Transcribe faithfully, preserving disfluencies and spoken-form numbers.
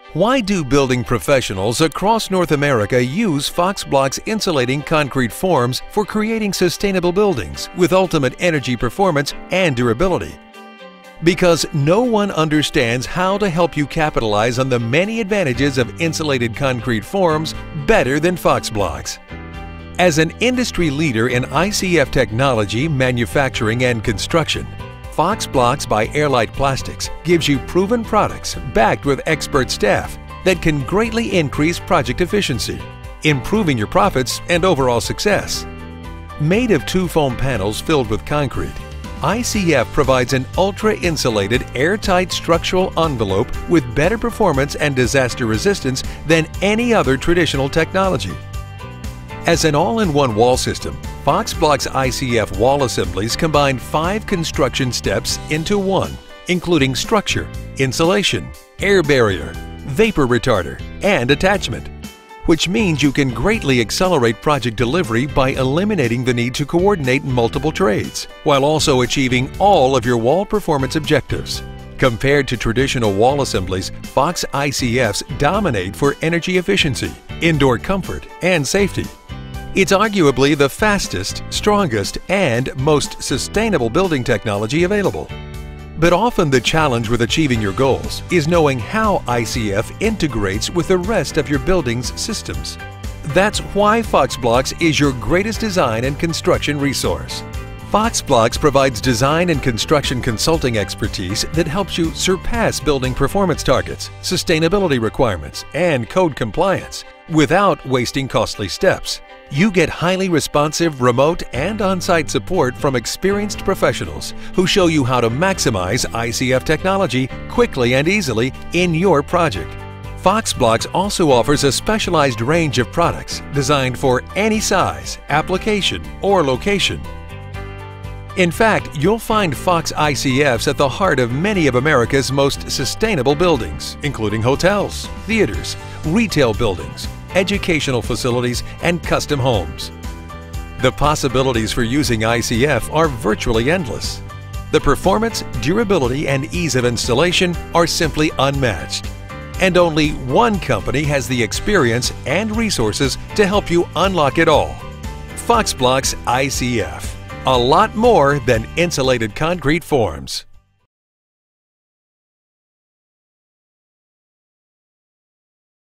Why do building professionals across North America use Fox Blocks insulating concrete forms for creating sustainable buildings with ultimate energy performance and durability? Because no one understands how to help you capitalize on the many advantages of insulated concrete forms better than Fox Blocks. As an industry leader in I C F technology, manufacturing, and construction, Fox Blocks by Airlite Plastics gives you proven products backed with expert staff that can greatly increase project efficiency, improving your profits and overall success. Made of two foam panels filled with concrete, I C F provides an ultra-insulated, airtight structural envelope with better performance and disaster resistance than any other traditional technology. As an all-in-one wall system, Fox Blocks I C F wall assemblies combine five construction steps into one, including structure, insulation, air barrier, vapor retarder, and attachment, which means you can greatly accelerate project delivery by eliminating the need to coordinate multiple trades, while also achieving all of your wall performance objectives. Compared to traditional wall assemblies, Fox I C Fs dominate for energy efficiency, indoor comfort, and safety. It's arguably the fastest, strongest, and most sustainable building technology available. But often the challenge with achieving your goals is knowing how I C F integrates with the rest of your building's systems. That's why Fox Blocks is your greatest design and construction resource. Fox Blocks provides design and construction consulting expertise that helps you surpass building performance targets, sustainability requirements, and code compliance without wasting costly steps. You get highly responsive remote and on-site support from experienced professionals who show you how to maximize I C F technology quickly and easily in your project. Fox Blocks also offers a specialized range of products designed for any size, application, or location. In fact, you'll find Fox I C Fs at the heart of many of America's most sustainable buildings, including hotels, theaters, retail buildings, educational facilities, and custom homes. The possibilities for using I C F are virtually endless. The performance, durability, and ease of installation are simply unmatched. And only one company has the experience and resources to help you unlock it all. Fox Blocks I C F. A lot more than insulated concrete forms.